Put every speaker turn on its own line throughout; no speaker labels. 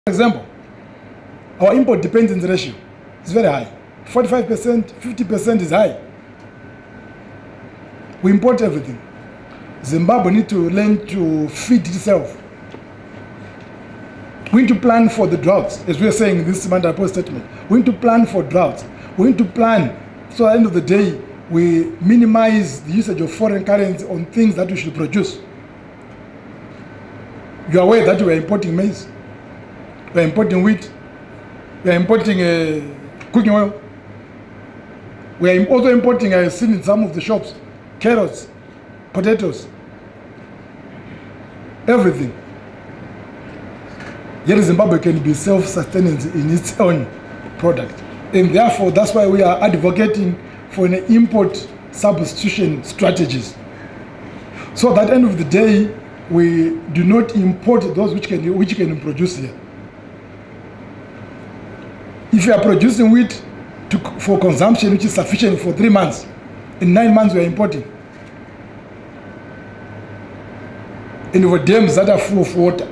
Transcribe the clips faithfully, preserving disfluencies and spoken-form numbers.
For example, our import dependency ratio is very high. forty-five percent, fifty percent is high. We import everything. Zimbabwe need to learn to feed itself. We need to plan for the droughts, as we are saying in this Mandela Post statement. We need to plan for droughts. We need to plan so at the end of the day, we minimize the usage of foreign currency on things that we should produce. You are aware that we are importing maize, we are importing wheat, we are importing uh, cooking oil, we are also importing, I have seen in some of the shops, carrots, potatoes, everything. Yet Zimbabwe can be self-sustaining in its own product. And therefore, that's why we are advocating for an import substitution strategies. So that at the end of the day, we do not import those which can, which can produce here. If you are producing wheat to, for consumption, which is sufficient for three months, in nine months we are importing. And for dams that are full of water,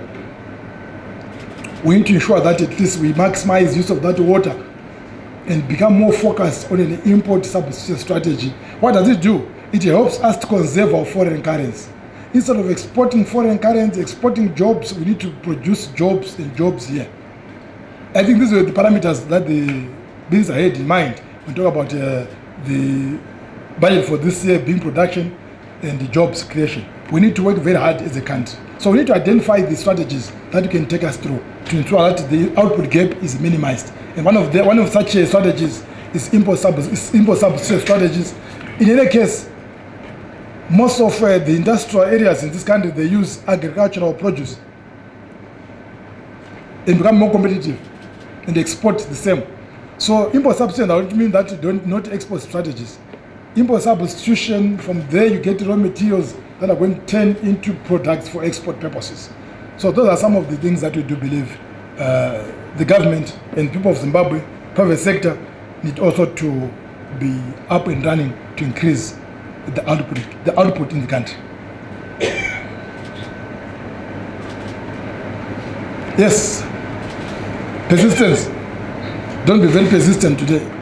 we need to ensure that at least we maximize use of that water and become more focused on an import substitution strategy. What does it do? It helps us to conserve our foreign currency. Instead of exporting foreign currency, exporting jobs, we need to produce jobs and jobs here. I think these are the parameters that the business had in mind when we talk about uh, the budget for this year being production and the jobs creation. We need to work very hard as a country. So we need to identify the strategies that can take us through to ensure that the output gap is minimized. And one of the one of such uh, strategies is import substitution import substitution strategies. In any case, most of uh, the industrial areas in this country, they use agricultural produce and become more competitive and export the same. So import substitution doesn't mean that you don't not export strategies. Import substitution, from there you get raw materials that are going to turn into products for export purposes. So those are some of the things that we do believe uh, the government and people of Zimbabwe, private sector, need also to be up and running to increase the output, the output in the country. Yes, persistence. Don't be very persistent today.